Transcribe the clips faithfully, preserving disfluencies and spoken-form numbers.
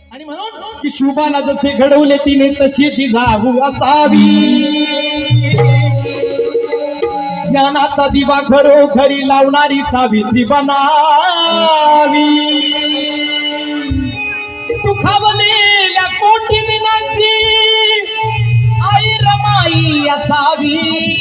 आणि म्हणून की शुभाला जसे घडवले तिने तशीची जाऊ असावी, ज्ञानाचा दिवा घरोघरी लावणारी सावित्री बनावी, दुखावलेल्या कोटी दिनांची आई रमाई असावी।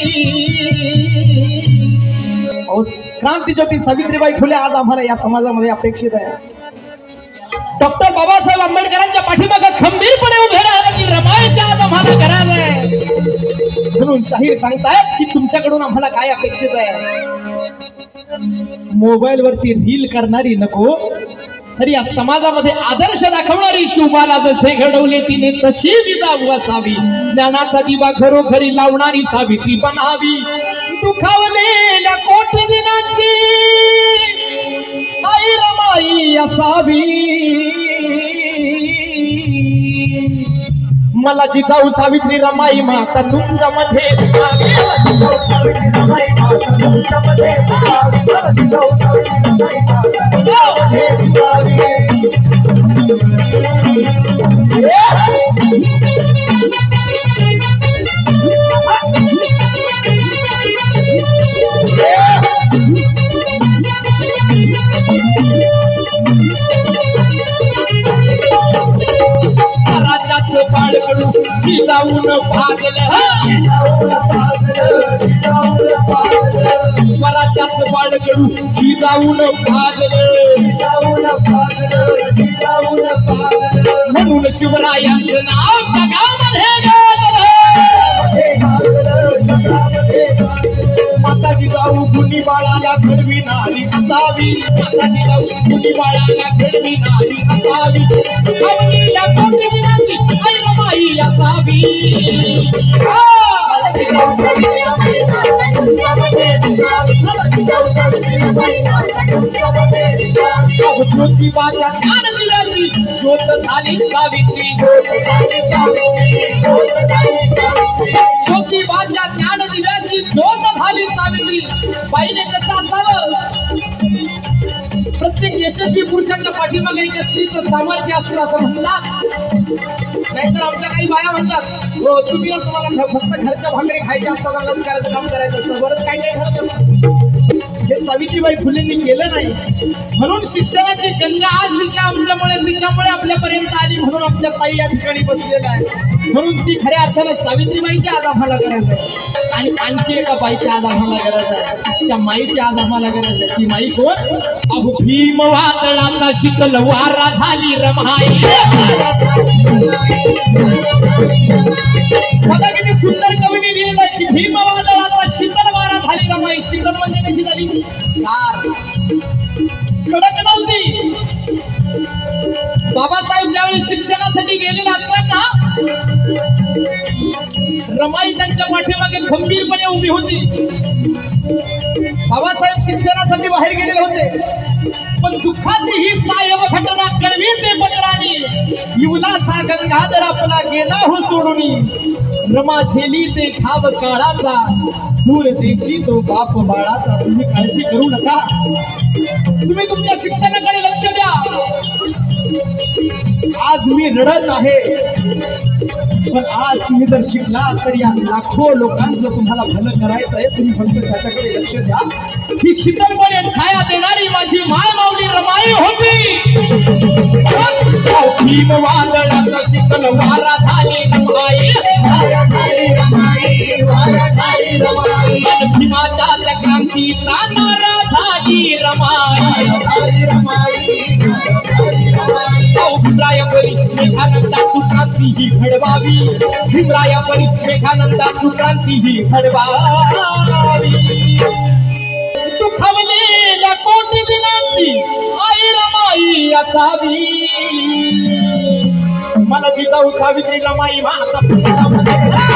क्रांतिज्योती सावित्रीबाई फुले आज आम्हाला या समाजामध्ये अपेक्षित आहे। डॉक्टर बाबासाहेब आंबेडकरांच्या पाठीमागे खंबीरपणे उभे राहिला की रमाईच्या आज आम्हाला गरज आहे। म्हणून शाहीर सांगतायत की तुमच्याकडून आम्हाला काय अपेक्षित आहे। मोबाईल वरती रील करणारी नको, तरी या समाजामध्ये आदर्श दाखवणारी शुभाला जसे घडवले तिने तशी जिजाऊ असावी, ज्ञानाचा दिवा घरोघरी लावणारी सावित्री बनावी, दुखावलेल्या कोटी दिनाची आई रमाई असावी। मला जिजाऊ सावित्री रमाई माता तुमच्या मध्ये दिसावी, जिजाऊ सावित्री रमाई माता तुमच्या मध्ये दिसावी, जिजाऊ सावित्री रमाई माता तुमच्या मध्ये दिसावी। राज्याचं बाळकडू जिजाऊन भागलं, स्वराज्याचं बाळकडू जिजाऊन भागलं, म्हणून शिवरायांचं नाव जगामध्ये माता जिजाऊ गुणी बाळाला घडविणारी असावी, माता जिजाऊ गुणी बाळाला घडविणारी असावी, आवडीला कोटी दिनाची आई रमाई असावी। ज्योतिबाच्या ज्ञान दिव्याची ज्योत झाली सावित्री, ज्योतिबाच्या ज्ञान दिव्याची ज्योत झाली सावित्री। बाईने कसं असावं, प्रत्येक यशस्वी पुरुषाच्या पाठीमागे एका स्त्रीचं सामर्थ्य असतं असं म्हणतात। नाहीतर आमच्या काही बाया म्हणतात हो तुम्ही तुम्हाला फक्त घरच्या भाकरी खायच्या असतात, लष्कराचं काम करायचं असतं, बरंच काही नाही घडत। हे सावित्रीबाई फुलेंनी केलं नाही, म्हणून शिक्षणाची गंगा आज तिच्या आमच्यामुळे तिच्यामुळे आपल्यापर्यंत आली, म्हणून आमच्या ताई या ठिकाणी बसलेल्या आहे। म्हणून ती खऱ्या अर्थानं सावित्रीबाईची आज आम्हाला गरज आहे, आणि आणखी एका बाईची आज आम्हाला गरज आहे, त्या माईची आज आम्हाला गरज आहे। ती माई कोण? अहो भीम वादळाचा शीतल वारा झाली रमाई, बघा किती सुंदर कवीने लिहिलेलं आहे की भीम वादळाचा शीतल वारा झाली रमाई। शीतल म्हणजे कशी झाली? गार, कडक नव्हती। बाबासाहेब ज्यावेळी शिक्षणासाठी गेलेले असताना रमाई त्यांच्या पाठीमागे खंबीरपणे उभी होती। बाबासाहेब शिक्षणासाठी बाहेर गेलेले होते, पण दुःखाची ही सायव घटना कळवीते पत्राने, युवलासा गंगाधर आपला गेला हो सोडूनी, रमा झेली ते खाव काळाचा, दूर देशी तो बाप बाळाचा। तुम्ही काळजी करू नका, तुम्ही तुमच्या शिक्षणाकडे लक्ष द्या। आज मी रडत आहे, पण आज तुम्ही जर शिकला तर या लाखो लोकांचं तुम्हाला भलं करायचं आहे, तुम्ही फक्त त्याच्याकडे लक्ष द्या। ही शीतलपणे छाया देणारी माझी माय माऊली रमाई होती। भीम वादळाचा शीतल वारा झाली रमाई, भीमाच्या त्या क्रांतीचा नारा झाली रमाई। भीमरायापरी मेघानंदा तू क्रांती ही घडवावी, भीमरायापरी मेघानंदा तू क्रांती ही घडवावी, दुखावलेल्या कोटी दिनाची आई रमाई असावी। मला जिजाऊ सावित्री रमाई माता